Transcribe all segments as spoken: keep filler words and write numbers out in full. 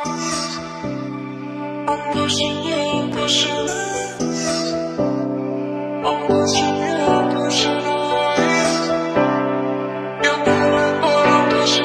不是也不是，不是也不是爱，有可能我不是。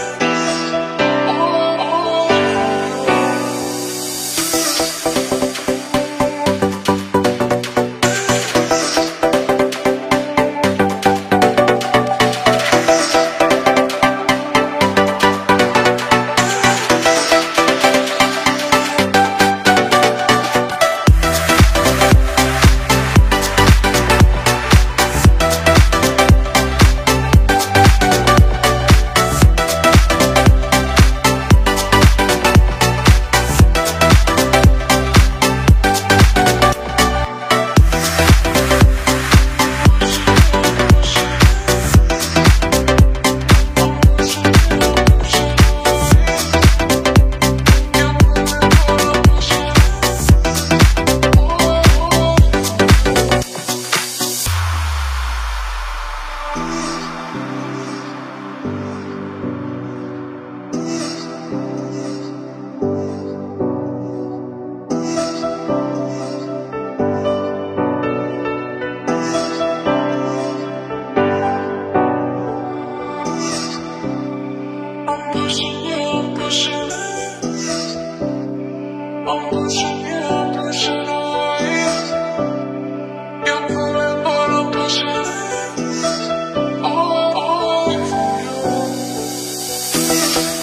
不是也不是，不是也不是爱，有可能我不是。哦哦。